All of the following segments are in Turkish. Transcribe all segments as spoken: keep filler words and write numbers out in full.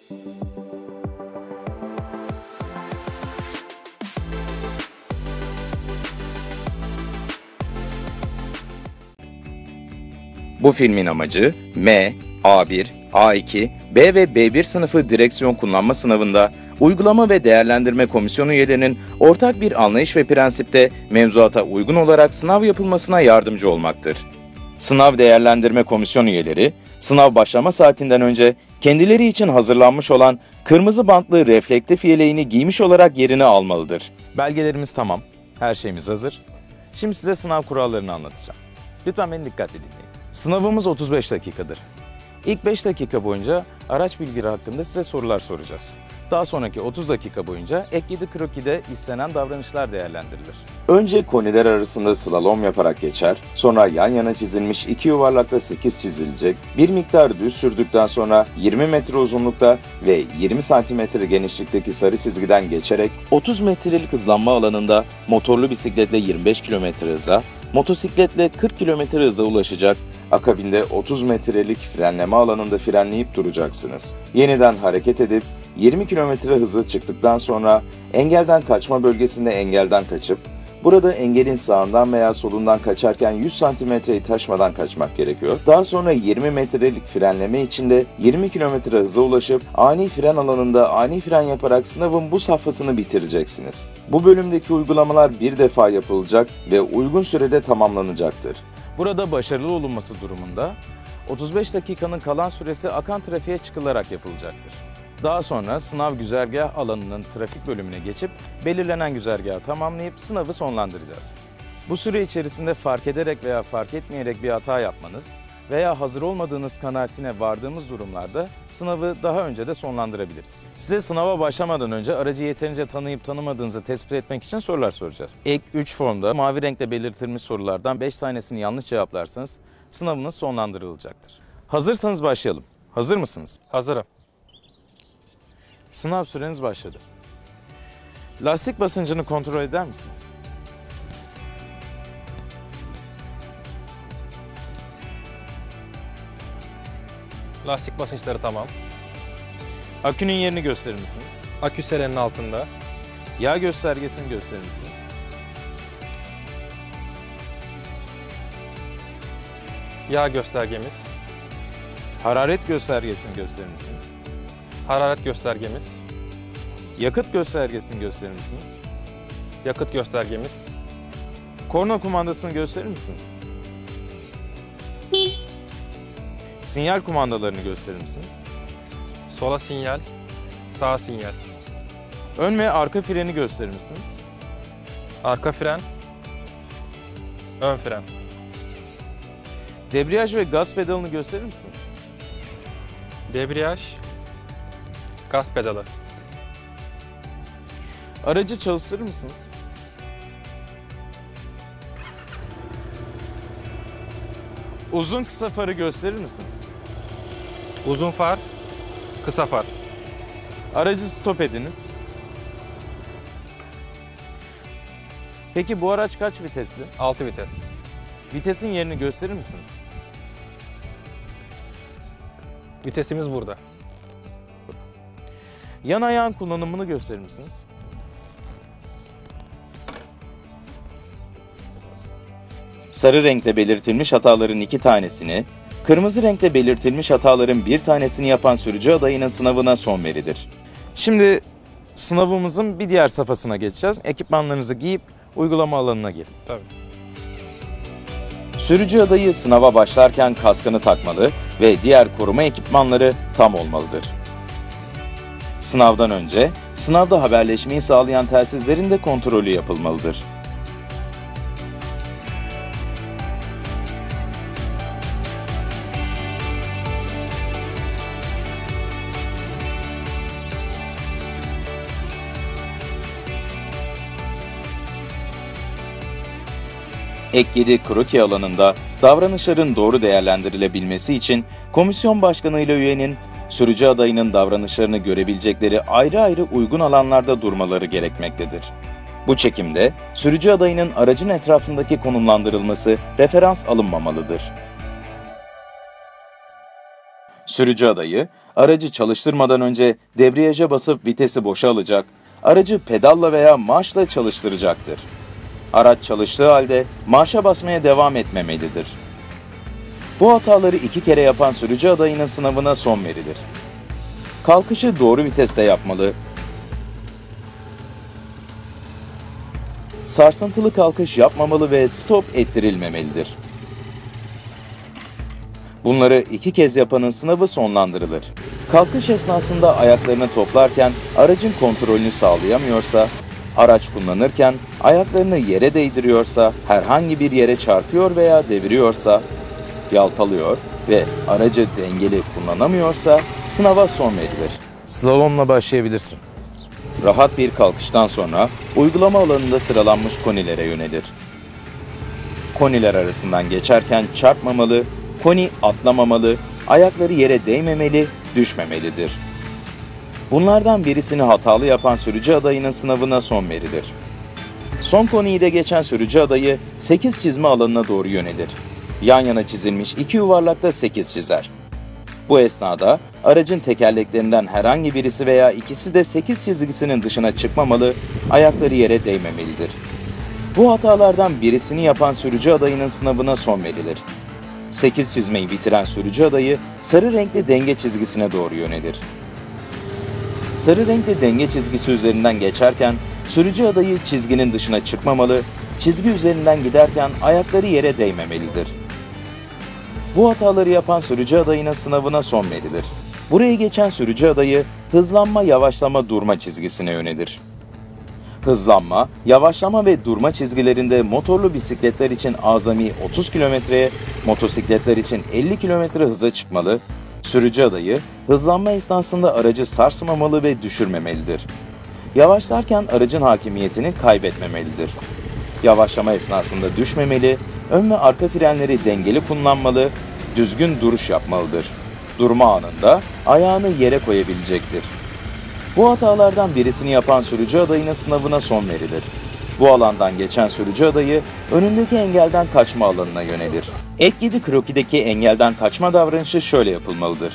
Bu filmin amacı M, A bir, A iki, B ve B bir sınıfı direksiyon kullanma sınavında Uygulama ve Değerlendirme Komisyonu üyelerinin ortak bir anlayış ve prensipte mevzuata uygun olarak sınav yapılmasına yardımcı olmaktır. Sınav Değerlendirme Komisyonu üyeleri, sınav başlama saatinden önce kendileri için hazırlanmış olan kırmızı bantlı reflektif yeleğini giymiş olarak yerini almalıdır. Belgelerimiz tamam, her şeyimiz hazır. Şimdi size sınav kurallarını anlatacağım. Lütfen beni dikkatli dinleyin. Sınavımız otuz beş dakikadır. İlk beş dakika boyunca araç bilgileri hakkında size sorular soracağız. Daha sonraki otuz dakika boyunca ek yedi krokide istenen davranışlar değerlendirilir. Önce koniler arasında slalom yaparak geçer, sonra yan yana çizilmiş iki yuvarlakta sekiz çizilecek, bir miktar düz sürdükten sonra yirmi metre uzunlukta ve yirmi santimetre genişlikteki sarı çizgiden geçerek otuz metrelik hızlanma alanında motorlu bisikletle yirmi beş kilometre hıza, motosikletle kırk kilometre hıza ulaşacak, akabinde otuz metrelik frenleme alanında frenleyip duracaksınız. Yeniden hareket edip yirmi kilometre hızı çıktıktan sonra engelden kaçma bölgesinde engelden kaçıp, burada engelin sağından veya solundan kaçarken yüz santimetreyi taşmadan kaçmak gerekiyor. Daha sonra yirmi metrelik frenleme içinde yirmi kilometre hıza ulaşıp ani fren alanında ani fren yaparak sınavın bu safhasını bitireceksiniz. Bu bölümdeki uygulamalar bir defa yapılacak ve uygun sürede tamamlanacaktır. Burada başarılı olunması durumunda otuz beş dakikanın kalan süresi akan trafiğe çıkılarak yapılacaktır. Daha sonra sınav güzergah alanının trafik bölümüne geçip belirlenen güzergahı tamamlayıp sınavı sonlandıracağız. Bu süre içerisinde fark ederek veya fark etmeyerek bir hata yapmanız veya hazır olmadığınız kanaatine vardığımız durumlarda sınavı daha önce de sonlandırabiliriz. Size sınava başlamadan önce aracı yeterince tanıyıp tanımadığınızı tespit etmek için sorular soracağız. Ek üç formda mavi renkle belirtilmiş sorulardan beş tanesini yanlış cevaplarsanız sınavınız sonlandırılacaktır. Hazırsanız başlayalım. Hazır mısınız? Hazırım. Sınav süreniz başladı. Lastik basıncını kontrol eder misiniz? Lastik basınçları tamam. Akünün yerini gösterir misiniz? Akü selenin altında. Yağ göstergesini gösterir misiniz? Yağ göstergemiz. Hararet göstergesini gösterir misiniz? Hararet göstergemiz. Yakıt göstergesini gösterir misiniz? Yakıt göstergemiz. Korna kumandasını gösterir misiniz? Sinyal kumandalarını gösterir misiniz? Sola sinyal, sağa sinyal. Ön ve arka freni gösterir misiniz? Arka fren, ön fren. Debriyaj ve gaz pedalını gösterir misiniz? Debriyaj, gaz pedalı. Aracı çalıştırır mısınız? Uzun kısa farı gösterir misiniz? Uzun far, kısa far. Aracı stop ediniz. Peki bu araç kaç vitesli? altı vites. Vitesin yerini gösterir misiniz? Vitesimiz burada. Yan ayağın kullanımını gösterir misiniz? Sarı renkte belirtilmiş hataların iki tanesini, kırmızı renkte belirtilmiş hataların bir tanesini yapan sürücü adayının sınavına son verilir. Şimdi sınavımızın bir diğer safhasına geçeceğiz. Ekipmanlarınızı giyip uygulama alanına gelin. Tabii. Sürücü adayı sınava başlarken kaskını takmalı ve diğer koruma ekipmanları tam olmalıdır. Sınavdan önce, sınavda haberleşmeyi sağlayan telsizlerin de kontrolü yapılmalıdır. Ek yedi kroki alanında davranışların doğru değerlendirilebilmesi için komisyon başkanı ile üyenin sürücü adayının davranışlarını görebilecekleri ayrı ayrı uygun alanlarda durmaları gerekmektedir. Bu çekimde sürücü adayının aracın etrafındaki konumlandırılması referans alınmamalıdır. Sürücü adayı aracı çalıştırmadan önce debriyaja basıp vitesi boşa alacak, aracı pedalla veya marşla çalıştıracaktır. Araç çalıştığı halde marşa basmaya devam etmemelidir. Bu hataları iki kere yapan sürücü adayının sınavına son verilir. Kalkışı doğru viteste yapmalı, sarsıntılı kalkış yapmamalı ve stop ettirilmemelidir. Bunları iki kez yapanın sınavı sonlandırılır. Kalkış esnasında ayaklarını toplarken aracın kontrolünü sağlayamıyorsa, araç kullanırken ayaklarını yere değdiriyorsa, herhangi bir yere çarpıyor veya deviriyorsa, yalpalıyor ve aracı dengeli kullanamıyorsa sınava son verilir. Slalomla başlayabilirsin. Rahat bir kalkıştan sonra uygulama alanında sıralanmış konilere yönelir. Koniler arasından geçerken çarpmamalı, koni atlamamalı, ayakları yere değmemeli, düşmemelidir. Bunlardan birisini hatalı yapan sürücü adayının sınavına son verilir. Son koniyi de geçen sürücü adayı sekiz çizme alanına doğru yönelir. Yan yana çizilmiş iki yuvarlakta sekiz çizer. Bu esnada aracın tekerleklerinden herhangi birisi veya ikisi de sekiz çizgisinin dışına çıkmamalı, ayakları yere değmemelidir. Bu hatalardan birisini yapan sürücü adayının sınavına son verilir. sekiz çizmeyi bitiren sürücü adayı sarı renkli denge çizgisine doğru yönelir. Sarı renkli denge çizgisi üzerinden geçerken sürücü adayı çizginin dışına çıkmamalı, çizgi üzerinden giderken ayakları yere değmemelidir. Bu hataları yapan sürücü adayının sınavına son verilir. Buraya geçen sürücü adayı hızlanma, yavaşlama, durma çizgisine yönelir. Hızlanma, yavaşlama ve durma çizgilerinde motorlu bisikletler için azami otuz kilometreye, motosikletler için elli kilometre hıza çıkmalı, sürücü adayı hızlanma esnasında aracı sarsmamalı ve düşürmemelidir. Yavaşlarken aracın hakimiyetini kaybetmemelidir. Yavaşlama esnasında düşmemeli, ön ve arka frenleri dengeli kullanmalı, düzgün duruş yapmalıdır. Durma anında ayağını yere koyabilecektir. Bu hatalardan birisini yapan sürücü adayının sınavına son verilir. Bu alandan geçen sürücü adayı önündeki engelden kaçma alanına yönelir. Ek yedi krokideki engelden kaçma davranışı şöyle yapılmalıdır.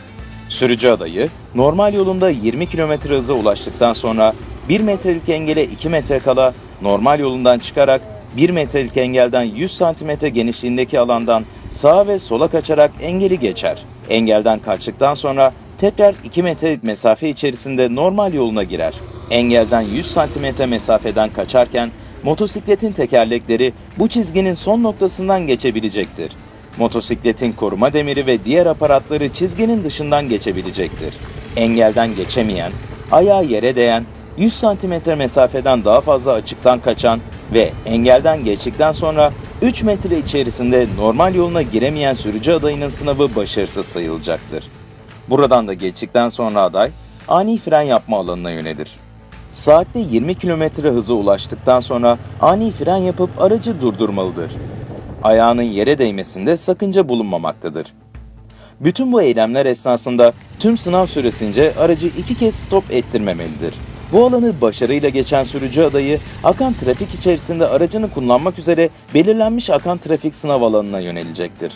Sürücü adayı normal yolunda yirmi kilometre hıza ulaştıktan sonra bir metrelik engele iki metre kala normal yolundan çıkarak bir metrelik engelden yüz santimetre genişliğindeki alandan sağa ve sola kaçarak engeli geçer. Engelden kaçtıktan sonra tekrar iki metrelik mesafe içerisinde normal yoluna girer. Engelden yüz santimetre mesafeden kaçarken motosikletin tekerlekleri bu çizginin son noktasından geçebilecektir. Motosikletin koruma demiri ve diğer aparatları çizginin dışından geçebilecektir. Engelden geçemeyen, ayağı yere değen, yüz santimetre mesafeden daha fazla açıktan kaçan ve engelden geçtikten sonra üç metre içerisinde normal yoluna giremeyen sürücü adayının sınavı başarısız sayılacaktır. Buradan da geçtikten sonra aday ani fren yapma alanına yönelir. Saatte yirmi kilometre hıza ulaştıktan sonra ani fren yapıp aracı durdurmalıdır. Ayağının yere değmesinde sakınca bulunmamaktadır. Bütün bu eylemler esnasında tüm sınav süresince aracı iki kez stop ettirmemelidir. Bu alanı başarıyla geçen sürücü adayı akan trafik içerisinde aracını kullanmak üzere belirlenmiş akan trafik sınav alanına yönelecektir.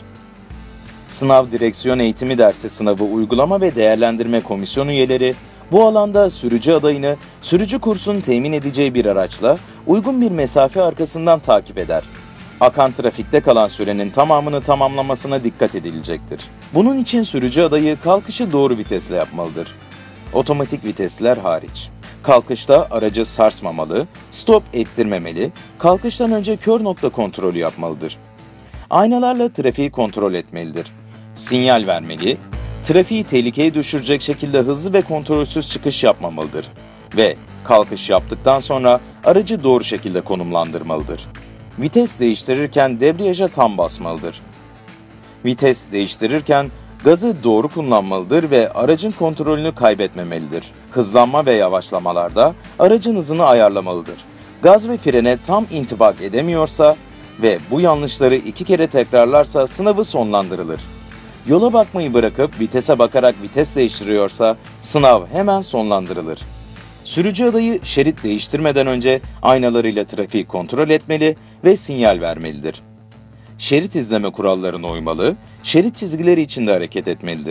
Sınav direksiyon eğitimi dersi sınavı uygulama ve değerlendirme komisyon üyeleri bu alanda sürücü adayını sürücü kursunun temin edeceği bir araçla uygun bir mesafe arkasından takip eder. Akan trafikte kalan sürenin tamamını tamamlamasına dikkat edilecektir. Bunun için sürücü adayı kalkışı doğru vitesle yapmalıdır. Otomatik vitesler hariç. Kalkışta aracı sarsmamalı, stop ettirmemeli, kalkıştan önce kör nokta kontrolü yapmalıdır. Aynalarla trafiği kontrol etmelidir. Sinyal vermeli, trafiği tehlikeye düşürecek şekilde hızlı ve kontrolsüz çıkış yapmamalıdır ve kalkış yaptıktan sonra aracı doğru şekilde konumlandırmalıdır. Vites değiştirirken debriyaja tam basmalıdır. Vites değiştirirken gazı doğru kullanmalıdır ve aracın kontrolünü kaybetmemelidir. Hızlanma ve yavaşlamalarda aracın hızını ayarlamalıdır. Gaz ve frene tam intibak edemiyorsa ve bu yanlışları iki kere tekrarlarsa sınavı sonlandırılır. Yola bakmayı bırakıp vitese bakarak vites değiştiriyorsa sınav hemen sonlandırılır. Sürücü adayı şerit değiştirmeden önce aynalarıyla trafiği kontrol etmeli ve sinyal vermelidir. Şerit izleme kurallarına uymalı, şerit çizgileri içinde hareket etmelidir.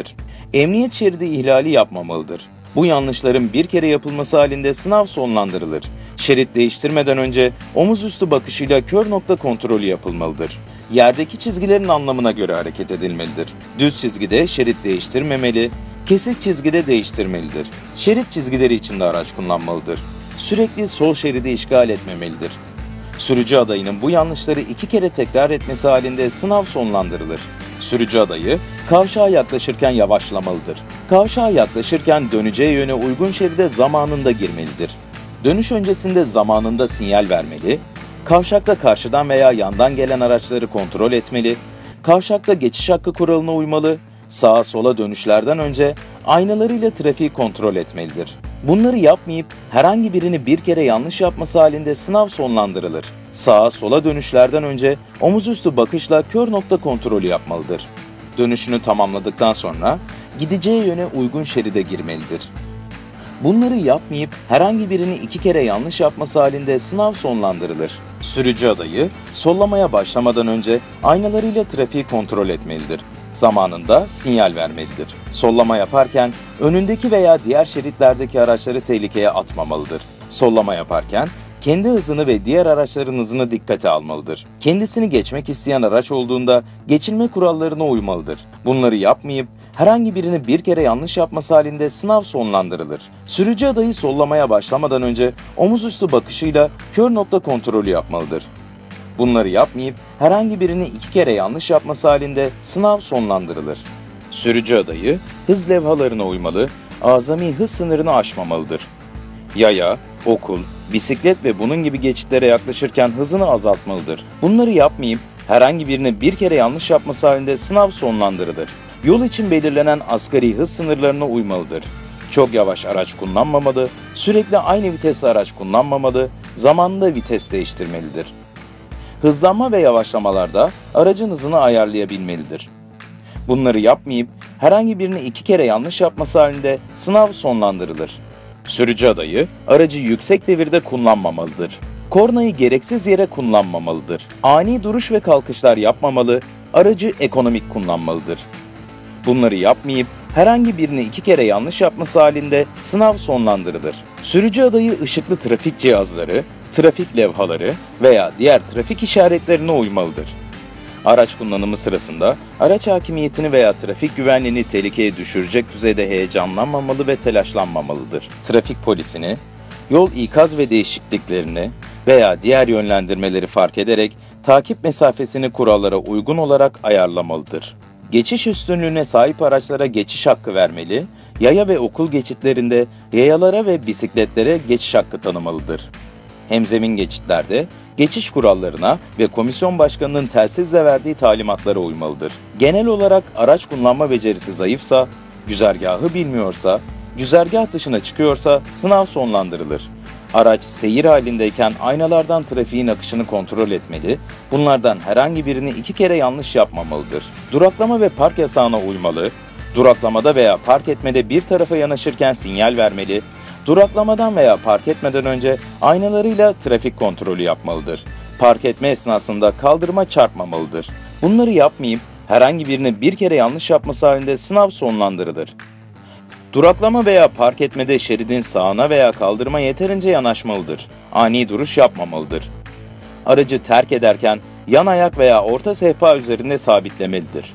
Emniyet şeridi ihlali yapmamalıdır. Bu yanlışların bir kere yapılması halinde sınav sonlandırılır. Şerit değiştirmeden önce omuz üstü bakışıyla kör nokta kontrolü yapılmalıdır. Yerdeki çizgilerin anlamına göre hareket edilmelidir. Düz çizgide şerit değiştirmemeli, kesik çizgide değiştirmelidir. Şerit çizgileri içinde araç kullanmalıdır. Sürekli sol şeridi işgal etmemelidir. Sürücü adayının bu yanlışları iki kere tekrar etmesi halinde sınav sonlandırılır. Sürücü adayı kavşağa yaklaşırken yavaşlamalıdır. Kavşağa yaklaşırken döneceği yöne uygun şeride zamanında girmelidir. Dönüş öncesinde zamanında sinyal vermeli, kavşakta karşıdan veya yandan gelen araçları kontrol etmeli, kavşakta geçiş hakkı kuralına uymalı, sağa sola dönüşlerden önce aynalarıyla trafiği kontrol etmelidir. Bunları yapmayıp herhangi birini bir kere yanlış yapması halinde sınav sonlandırılır. Sağa sola dönüşlerden önce omuz üstü bakışla kör nokta kontrolü yapmalıdır. Dönüşünü tamamladıktan sonra gideceği yöne uygun şeride girmelidir. Bunları yapmayıp herhangi birini iki kere yanlış yapması halinde sınav sonlandırılır. Sürücü adayı sollamaya başlamadan önce aynalarıyla trafiği kontrol etmelidir. Zamanında sinyal vermelidir. Sollama yaparken önündeki veya diğer şeritlerdeki araçları tehlikeye atmamalıdır. Sollama yaparken kendi hızını ve diğer araçların hızını dikkate almalıdır. Kendisini geçmek isteyen araç olduğunda geçilme kurallarına uymalıdır. Bunları yapmayıp herhangi birini bir kere yanlış yapması halinde sınav sonlandırılır. Sürücü adayı sollamaya başlamadan önce omuz üstü bakışıyla kör nokta kontrolü yapmalıdır. Bunları yapmayıp herhangi birini iki kere yanlış yapması halinde sınav sonlandırılır. Sürücü adayı hız levhalarına uymalı, azami hız sınırını aşmamalıdır. Yaya, okul, bisiklet ve bunun gibi geçitlere yaklaşırken hızını azaltmalıdır. Bunları yapmayıp herhangi birini bir kere yanlış yapması halinde sınav sonlandırılır. Yol için belirlenen asgari hız sınırlarına uymalıdır. Çok yavaş araç kullanmamalı, sürekli aynı vitesli araç kullanmamalı, zamanında vites değiştirmelidir. Hızlanma ve yavaşlamalarda aracın hızını ayarlayabilmelidir. Bunları yapmayıp herhangi birini iki kere yanlış yapması halinde sınav sonlandırılır. Sürücü adayı aracı yüksek devirde kullanmamalıdır. Kornayı gereksiz yere kullanmamalıdır. Ani duruş ve kalkışlar yapmamalı, aracı ekonomik kullanmalıdır. Bunları yapmayıp herhangi birini iki kere yanlış yapması halinde sınav sonlandırılır. Sürücü adayı ışıklı trafik cihazları, trafik levhaları veya diğer trafik işaretlerine uymalıdır. Araç kullanımı sırasında araç hakimiyetini veya trafik güvenliğini tehlikeye düşürecek düzeyde heyecanlanmamalı ve telaşlanmamalıdır. Trafik polisini, yol ikaz ve değişikliklerini veya diğer yönlendirmeleri fark ederek takip mesafesini kurallara uygun olarak ayarlamalıdır. Geçiş üstünlüğüne sahip araçlara geçiş hakkı vermeli, yaya ve okul geçitlerinde yayalara ve bisikletlere geçiş hakkı tanımalıdır. Hemzemin geçitlerde geçiş kurallarına ve komisyon başkanının telsizle verdiği talimatlara uymalıdır. Genel olarak araç kullanma becerisi zayıfsa, güzergahı bilmiyorsa, güzergah dışına çıkıyorsa sınav sonlandırılır. Araç seyir halindeyken aynalardan trafiğin akışını kontrol etmeli, bunlardan herhangi birini iki kere yanlış yapmamalıdır. Duraklama ve park yasağına uymalı, duraklamada veya park etmede bir tarafa yanaşırken sinyal vermeli, duraklamadan veya park etmeden önce aynalarıyla trafik kontrolü yapmalıdır. Park etme esnasında kaldırıma çarpmamalıdır. Bunları yapmayıp herhangi birini bir kere yanlış yapması halinde sınav sonlandırılır. Duraklama veya park etmede şeridin sağına veya kaldırıma yeterince yanaşmalıdır. Ani duruş yapmamalıdır. Aracı terk ederken yan ayak veya orta sehpa üzerinde sabitlemelidir.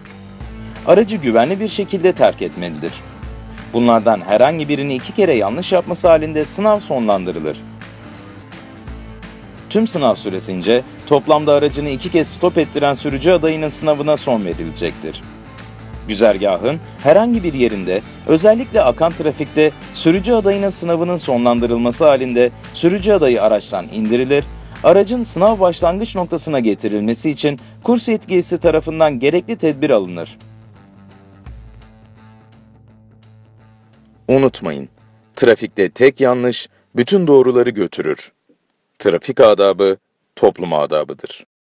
Aracı güvenli bir şekilde terk etmelidir. Bunlardan herhangi birini iki kere yanlış yapması halinde sınav sonlandırılır. Tüm sınav süresince toplamda aracını iki kez stop ettiren sürücü adayının sınavına son verilecektir. Güzergahın herhangi bir yerinde, özellikle akan trafikte sürücü adayının sınavının sonlandırılması halinde sürücü adayı araçtan indirilir, aracın sınav başlangıç noktasına getirilmesi için kurs yetkilisi tarafından gerekli tedbir alınır. Unutmayın, trafikte tek yanlış bütün doğruları götürür. Trafik adabı toplum adabıdır.